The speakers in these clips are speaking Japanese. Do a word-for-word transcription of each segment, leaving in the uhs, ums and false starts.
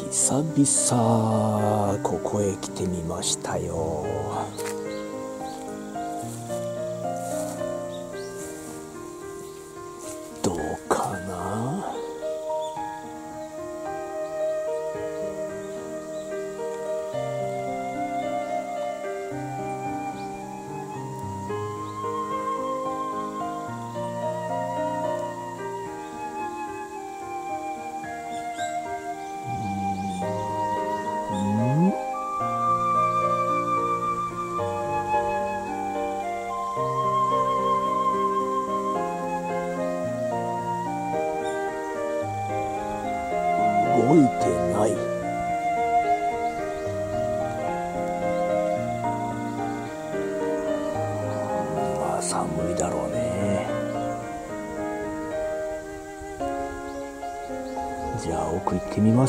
久々ここへ来てみましたよ。どうかな。動いてない。まあ寒いだろうね。じゃあ奥行ってみます。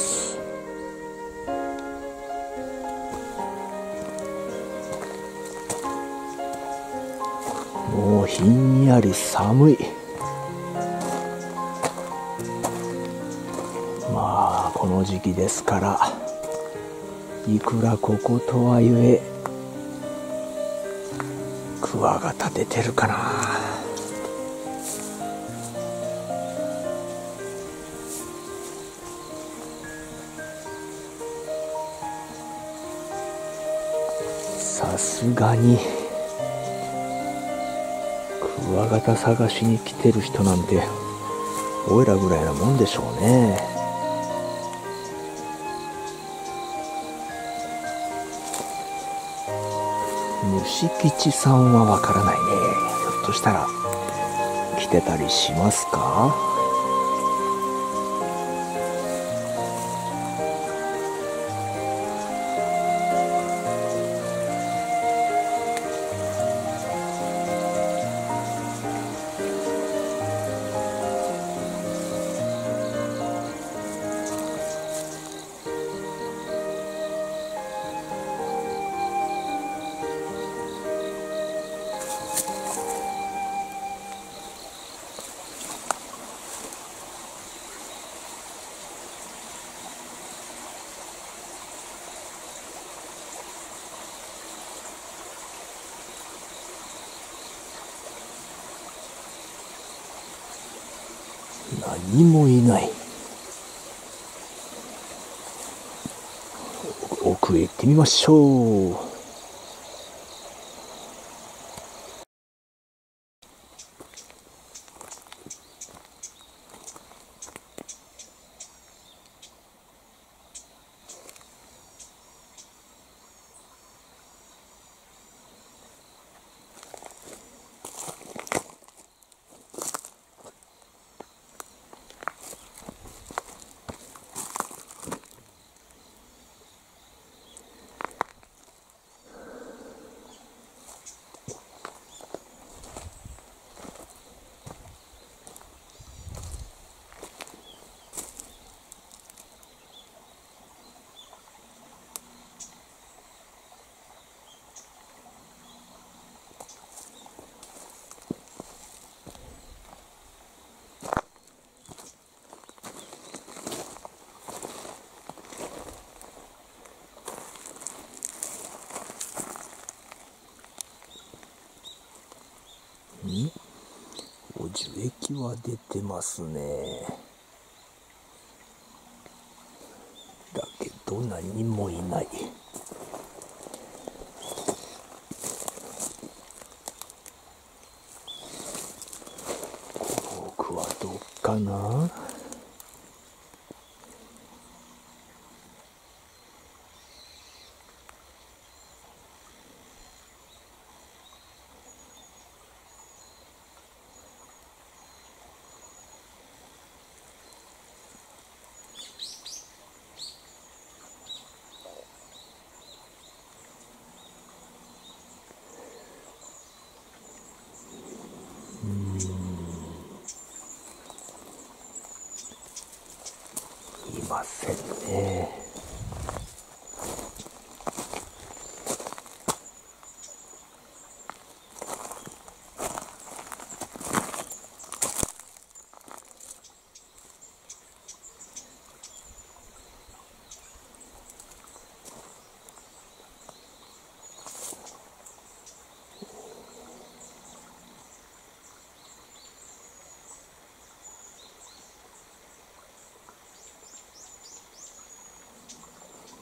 もうひんやり寒い。まあこの時期ですから、いくらこことはいえクワガタ出てるかな。さすがにクワガタ探しに来てる人なんておいらぐらいなもんでしょうね。虫吉さんはわからないね。ひょっとしたら来てたりしますか？何もいない。奥へ行ってみましょう。ん？お樹液は出てますね。だけど何もいない。僕はどっかな？いませんね。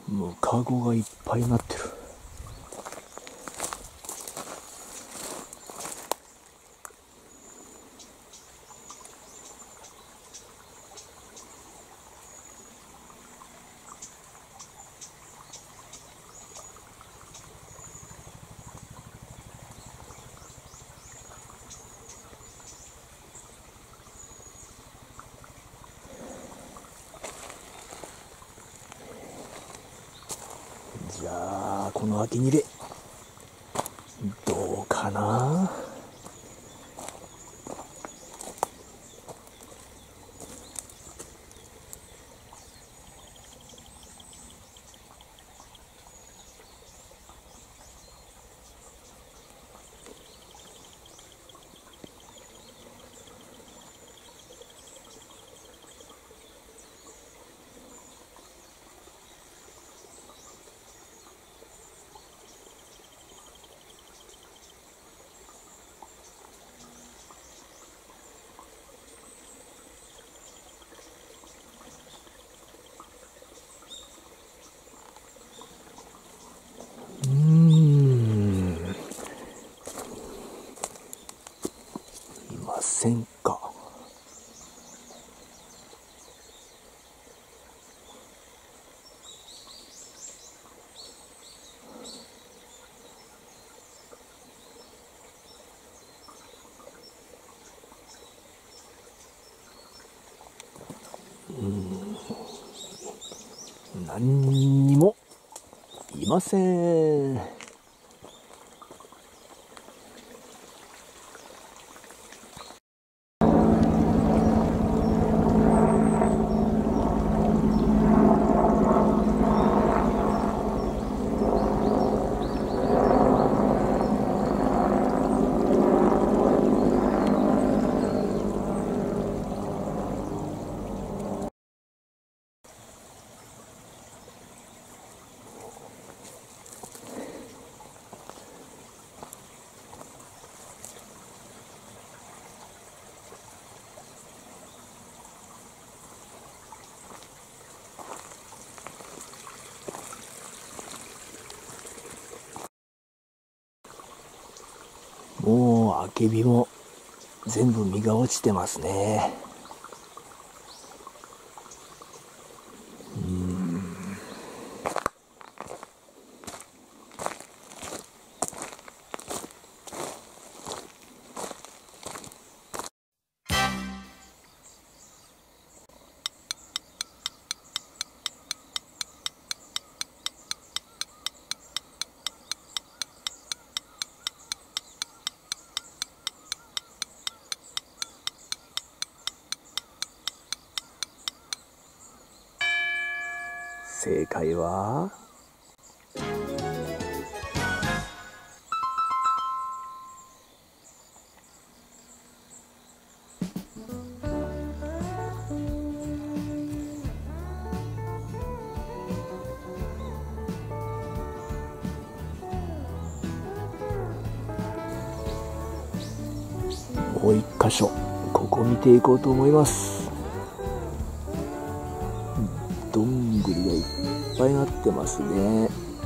ムカゴがいっぱいになってる。じゃあこの秋にれどうかな。せんか。うん、何にもいません。もうあけびも全部実が落ちてますね。うーん正解はもう一箇所ここ見ていこうと思います。どんぐりがいっぱいなってますね。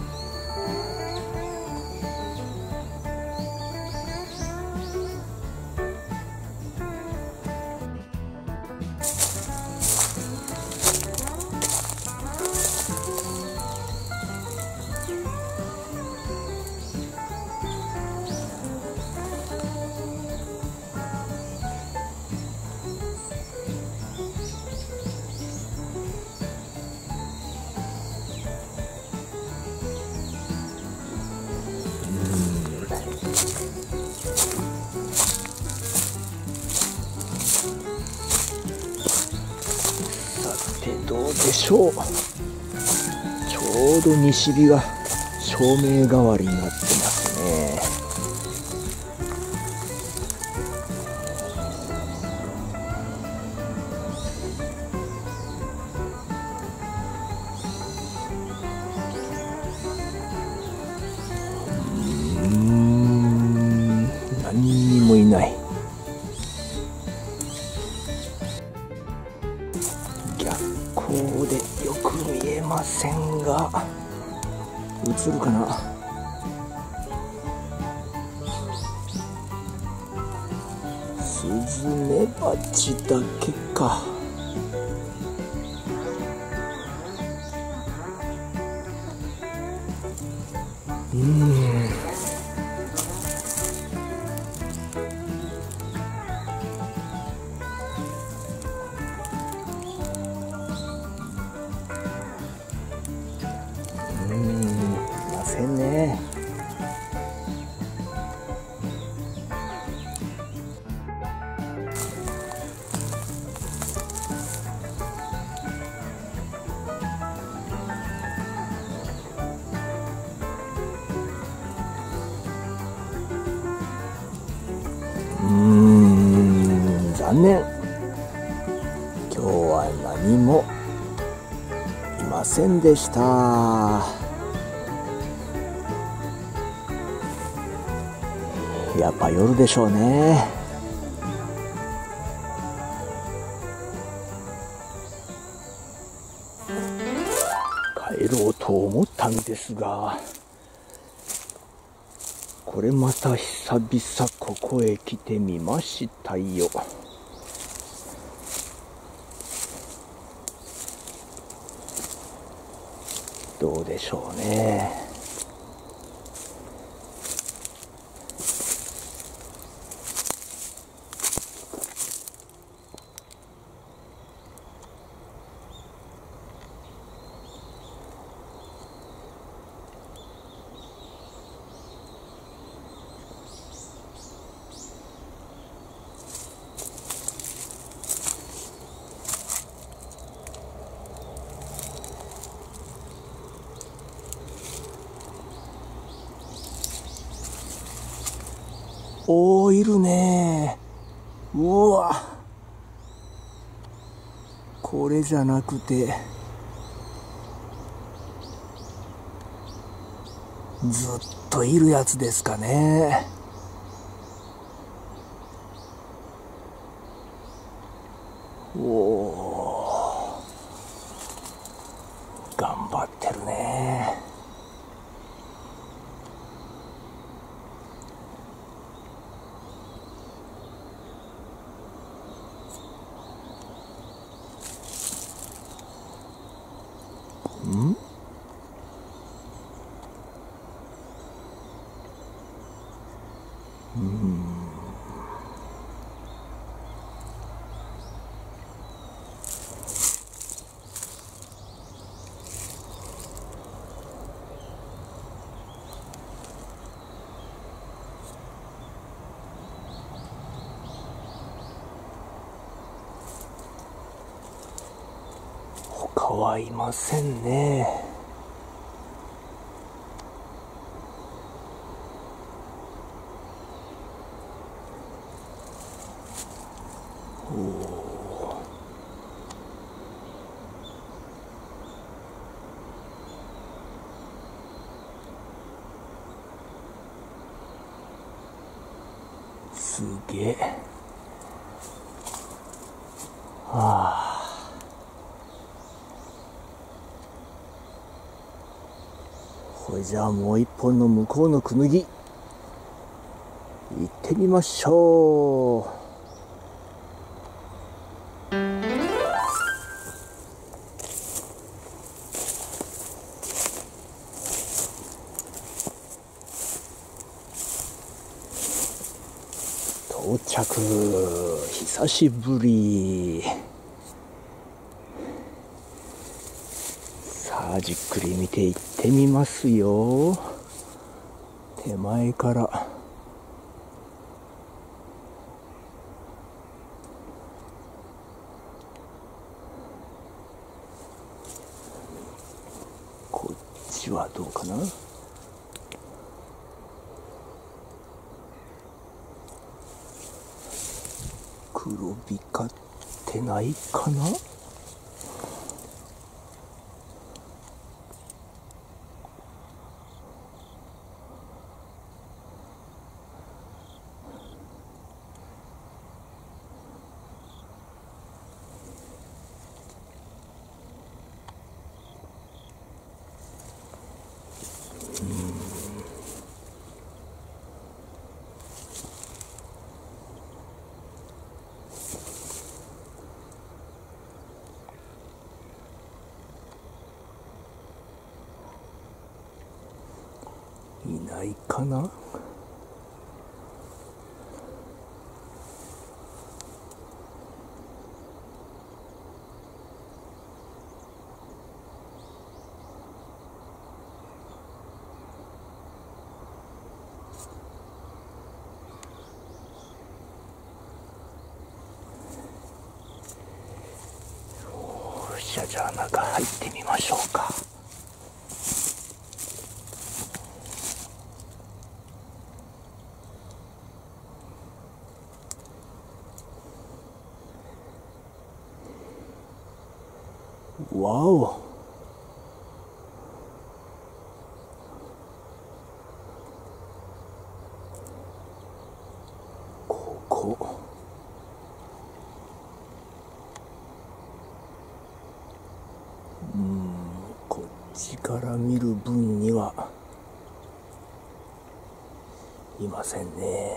どうでしょう。ちょうど西日が照明代わりになってますね。うーん、何にもいない。逆光でよく見えませんが。 映るかな。スズメバチだけか。うーん。うーん、いませんね。うーん、残念。今日は何もいませんでした。やっぱ夜でしょうね。帰ろうと思ったんですが、これまた久々ここへ来てみましたよ。どうでしょうね。おー、いるねー。うわ、これじゃなくてずっといるやつですかね。おー、頑張ってるね。ん？うん。他はいませんね。おー、すげえ。はあ。これじゃあもう一本の向こうのクヌギ行ってみましょう。到着。久しぶり。さあじっくり見ていってみますよ。手前からこっちはどうかな。黒光ってないかな。 いないかな。じゃあじゃあ中入ってみましょうか。わお、ここうん、こっちから見る分にはいませんね。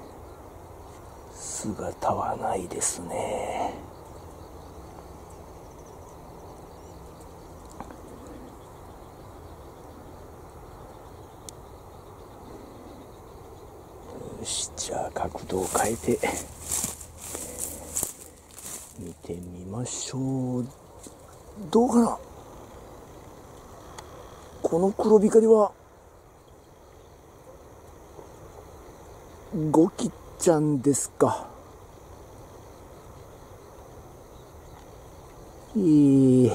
姿はないですね。よし、じゃあ角度を変えて見てみましょう。どうかな、この黒光りはゴキちゃんですか。いい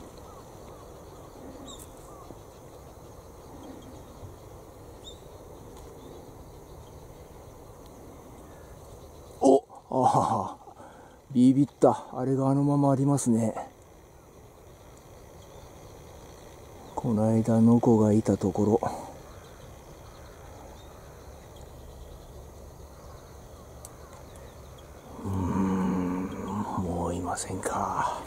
お、ああ、ビビった。あれがあのままありますね。この間の子がいたところ。うーん、もういませんか。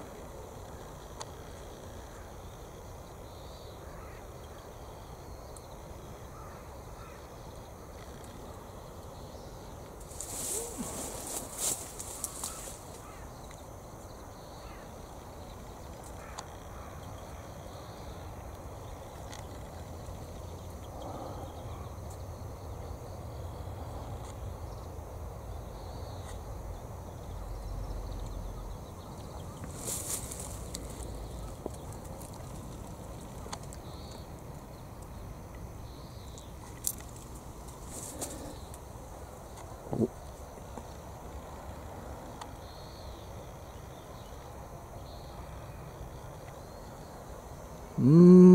うー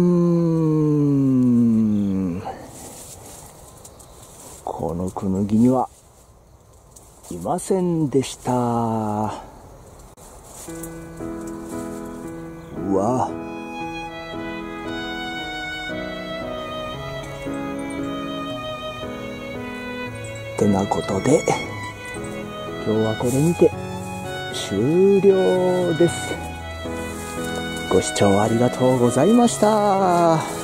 ん、このクヌギにはいませんでした。うわ、ってなことで今日はこれにて終了です。ご視聴ありがとうございました。